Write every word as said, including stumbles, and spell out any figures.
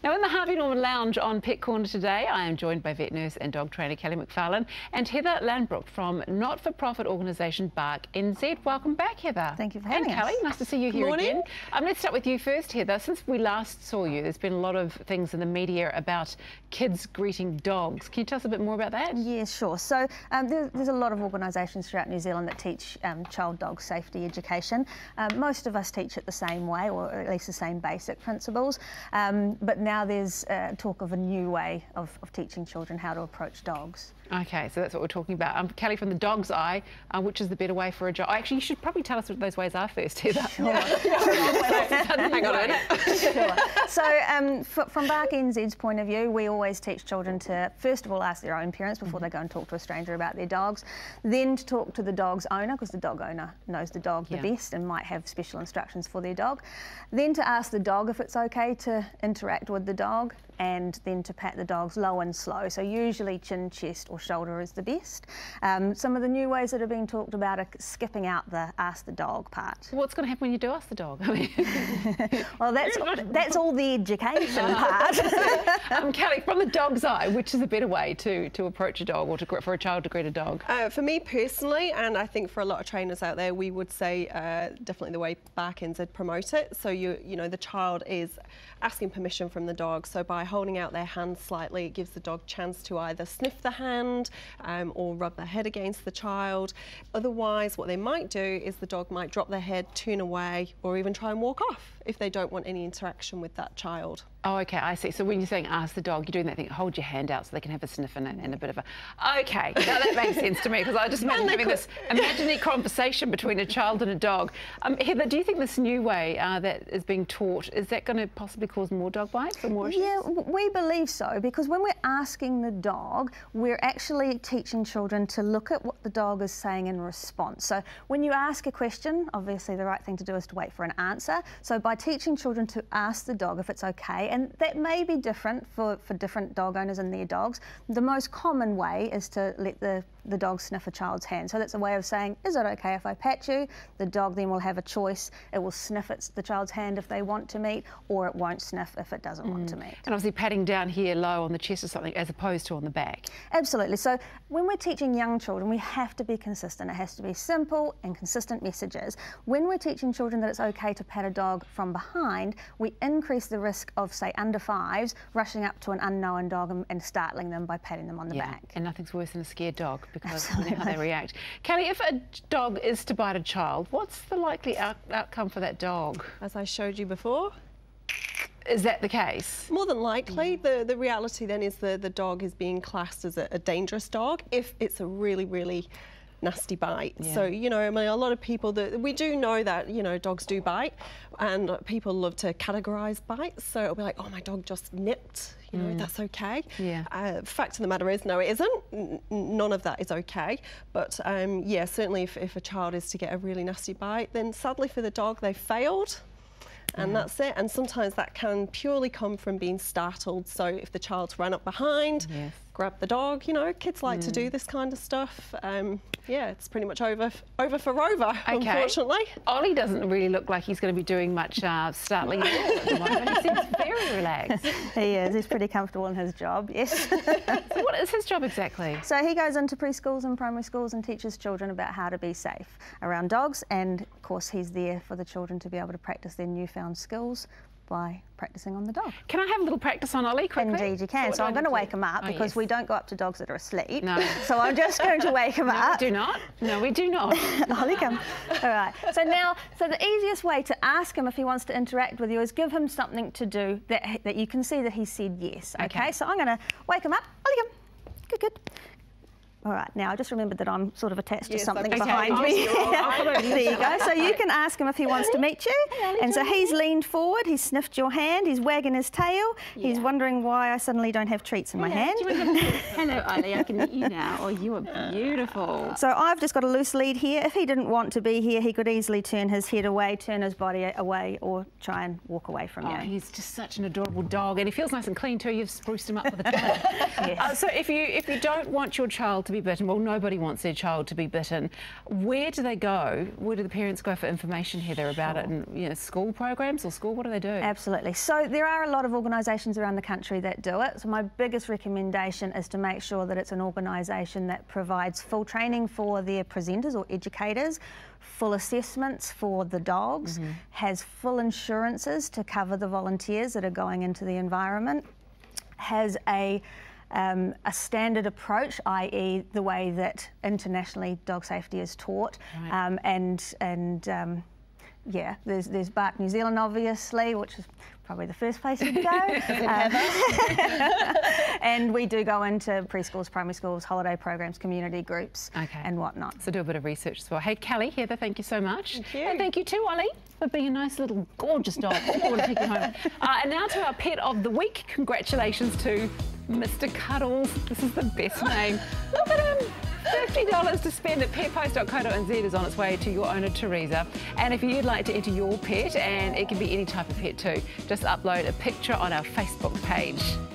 Now in the Harvey Norman Lounge on Pet Corner today, I am joined by vet nurse and dog trainer Kelly McFarlane and Heather Laanbroek from not-for-profit organisation Bark N Z. Welcome back, Heather. Thank you for having and us. Kelly, nice to see you here Morning. again. Um, let's start with you first, Heather. Since we last saw you, there's been a lot of things in the media about kids greeting dogs. Can you tell us a bit more about that? Yeah, sure. So um, there, there's a lot of organisations throughout New Zealand that teach um, child dog safety education. Um, most of us teach it the same way, or at least the same basic principles. Um, but now there's uh, talk of a new way of, of teaching children how to approach dogs. Okay, so that's what we're talking about. Um, Kelly, from the dog's eye, uh, which is the better way for a dog? Actually, you should probably tell us what those ways are first, Heather. Sure. Hang on a minute. Sure. So um, from Bark N Z's point of view, we always teach children to, first of all, ask their own parents before they go and talk to a stranger about their dogs, then to talk to the dog's owner, because the dog owner knows the dog Yeah. the best and might have special instructions for their dog, then to ask the dog if it's okay to interact with the dog, and then to pat the dogs low and slow. So usually chin, chest or shoulder is the best. Um, some of the new ways that are being talked about are skipping out the ask the dog part. What's going to happen when you do ask the dog? I mean, well, that's, that's all the education part. um, Kelly, from the dog's eye, which is a better way to, to approach a dog or to, for a child to greet a dog? Uh, for me personally, and I think for a lot of trainers out there, we would say uh, definitely the way Bark N Z promote it. So you, you know, the child is asking permission from the dog. So by holding out their hand slightly, it gives the dog a chance to either sniff the hand um, or rub their head against the child. Otherwise, what they might do is the dog might drop their head, turn away, or even try and walk off if they don't want any interaction with that child. Oh, okay, I see. So when you're saying ask the dog, you're doing that thing, hold your hand out so they can have a sniff and a, and a bit of a... Okay, now that makes sense to me, because I just imagine having this imaginary conversation between a child and a dog. Um, Heather, do you think this new way uh, that is being taught, is that going to possibly cause more dog bites or more issues? Yeah, we believe so, because when we're asking the dog, we're actually teaching children to look at what the dog is saying in response. So when you ask a question, obviously the right thing to do is to wait for an answer. So by teaching children to ask the dog if it's okay, and that may be different for, for different dog owners and their dogs, the most common way is to let the, the dog sniff a child's hand. So that's a way of saying, is it okay if I pat you? The dog then will have a choice. It will sniff its, the child's hand if they want to meet, or it won't sniff if it doesn't mm. want to meet. And obviously patting down here low on the chest or something as opposed to on the back. Absolutely. So when we're teaching young children, we have to be consistent. It has to be simple and consistent messages. When we're teaching children that it's okay to pat a dog from behind, we increase the risk of, say, under fives rushing up to an unknown dog and, and startling them by patting them on the yeah. back. And nothing's worse than a scared dog, because Absolutely. of how they react. Kelly, if a dog is to bite a child, what's the likely out outcome for that dog? As I showed you before. Is that the case? More than likely. The, the reality then is the, the dog is being classed as a, a dangerous dog if it's a really, really nasty bite. Yeah. So, you know, I mean, a lot of people, that we do know that, you know, dogs do bite, and people love to categorise bites. So it'll be like, oh, my dog just nipped, you know, mm. that's okay. Yeah. Uh, fact of the matter is, no, it isn't. N none of that is okay. But um, yeah, certainly if, if a child is to get a really nasty bite, then sadly for the dog, they failed. And yeah. that's it. And sometimes that can purely come from being startled. So if the child's run up behind, yes. grab the dog, you know, kids like mm. to do this kind of stuff. Um, yeah, it's pretty much over over for Rover, okay. unfortunately. Ollie doesn't really look like he's going to be doing much uh, startling at all at the moment. He seems very relaxed. He is. He's pretty comfortable in his job, yes. So what is his job exactly? So he goes into preschools and primary schools and teaches children about how to be safe around dogs, and of course he's there for the children to be able to practice their newfound skills by practicing on the dog. Can I have a little practice on Ollie quickly? Indeed you can. So, so I'm going to wake him up oh, because yes. we don't go up to dogs that are asleep. No. So I'm just going to wake him no, up. We do not. No, we do not. Ollie, come. All right. So now, so the easiest way to ask him if he wants to interact with you is give him something to do that, that you can see that he said yes. Okay. okay. So I'm going to wake him up. Ollie, come. Good, good. All right, now I just remembered that I'm sort of attached yes, to something okay. behind me. There you go. So you can ask him if he wants to meet you. And so he's leaned forward, he's sniffed your hand, he's wagging his tail, yeah. he's wondering why I suddenly don't have treats in my hand. Hello, Ollie, I can meet you now. Oh, you are beautiful. So I've just got a loose lead here. If he didn't want to be here, he could easily turn his head away, turn his body away, or try and walk away from oh, you. He's just such an adorable dog, and he feels nice and clean too. You've spruced him up with a dog. Yes. uh, so if you if you don't want your child to be bitten. Well, nobody wants their child to be bitten. Where do they go? Where do the parents go for information, Heather, about sure. it? And you know, school programs or school? What do they do? Absolutely. So there are a lot of organisations around the country that do it. So my biggest recommendation is to make sure that it's an organisation that provides full training for their presenters or educators, full assessments for the dogs, mm-hmm. has full insurances to cover the volunteers that are going into the environment, has a Um, a standard approach, that is the way that internationally dog safety is taught. Right. Um, and and um, yeah, there's, there's Bark New Zealand, obviously, which is probably the first place you'd go. um, and we do go into preschools, primary schools, holiday programs, community groups, okay. and whatnot. So do a bit of research as well. Hey, Kelly, Heather, thank you so much. Thank you. And thank you too, Ollie, for being a nice little gorgeous dog. I want to take you home. Uh, and now to our pet of the week. Congratulations to Mister Cuddles. This is the best name. Look at him. fifty dollars to spend at pet post dot co dot n z is on its way to your owner, Teresa. And if you'd like to enter your pet, and it can be any type of pet too, just upload a picture on our Facebook page.